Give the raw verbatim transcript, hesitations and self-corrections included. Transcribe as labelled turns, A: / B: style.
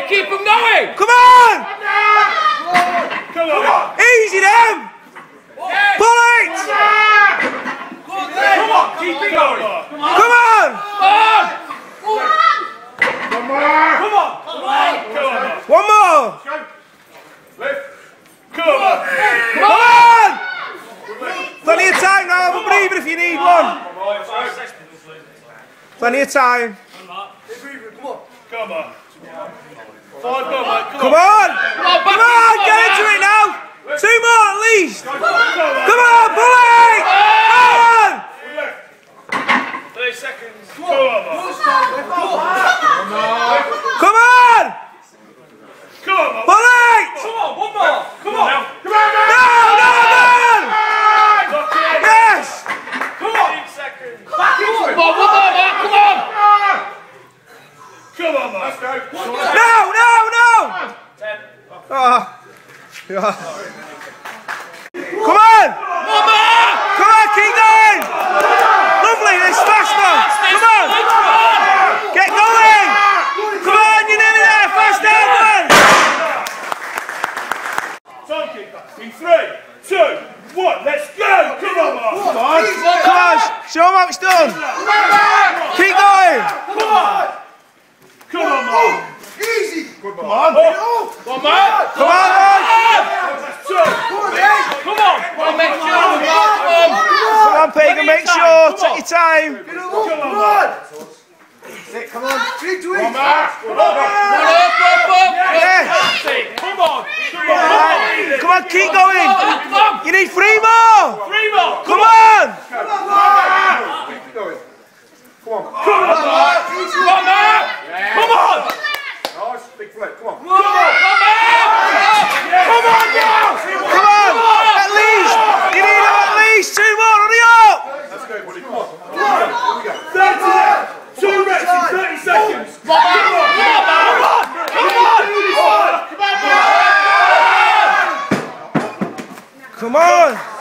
A: it, keep them going!
B: Come on!
C: Come on!
B: Easy them! Pull it!
C: Come on, keep it going!
B: Come on!
A: Come on!
C: Come on! Come on! Come on!
B: One more!
C: Lift! Come on!
B: Come on! Plenty of time now, have a breather if you need one. Plenty of time.
C: Come on! Five, go, mate.
B: Come on! Come on, get into it now! Two more at least! Come on, pull it! Come on!
C: thirty seconds. Come on, man.
B: Come on!
C: Come on, man.
B: Pull it!
C: Come on, one more. Come on. Come on, man.
B: No, no, man! Yes!
C: Come on. fifteen seconds.
A: Come on, one more, man, come on!
C: Come on, man. Let's go.
B: No, no, no!
C: ten.
B: Oh. Yeah. Come on!
A: One more!
B: Come on, keep going! Lovely, it's faster! Come on! Get going! Come on, you're nearly there! Faster, man!
C: Time kick. In three, two, one. Let's go! Come on, man. Come on.
B: Come on, show them how it's done! Keep going!
C: Come on. Come on, man.
D: Easy!
C: Come on.
A: One more!
B: Come on, man!
C: That's two.
A: Come on! Well, make sure I'm on.
B: Come on, Pagan, make sure, take your time.
C: Come on.
D: Come on, three to eight!
C: Come on.
A: One up, up, up!
B: Yeah.
C: Come on. Come on.
B: Right. Come on, keep going.
A: Come on!
B: You need three more.
C: Three more.
B: Come on.
D: Come on! Keep going. Come on.
C: Come on.
A: Come on, man!
C: Come on.
D: Nice, big flip, come on.
C: Come on. Come on now.
B: Come on. At least. You need at least two more. Hurry up.
D: Let's go, buddy, come on. Here we go.
C: thirty. Two reps in thirty seconds.
A: Come on! Come on! Come on!
B: Come on.